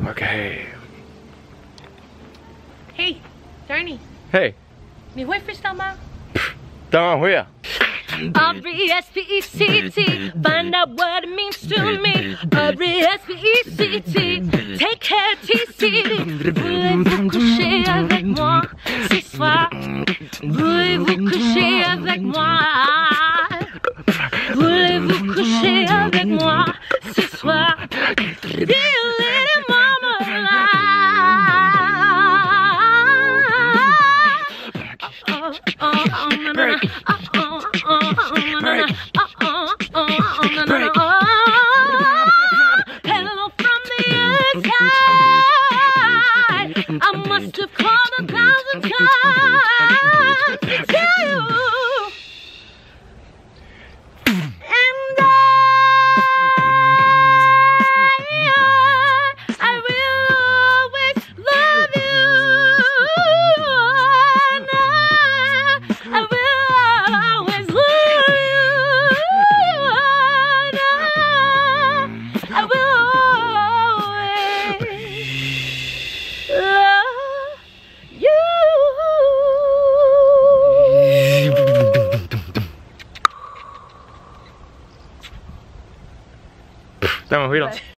OK。 嘿 ，Dharni， 嘿， 你会 freestyle 吗？ 当然会啊。 R-E-S-P-E-C-T, find out what it means to me. R-E-S-P-E-C-T, take care T-C-T. Voulez-vous coucher avec moi ce soir? Voulez-vous coucher avec moi? Voulez-vous coucher avec moi ce soir? Dear little mama Hello from the inside. I must have called 1,000 times to tell you. And I will always love you. And I will always love you. And I will always love you. 当然会了。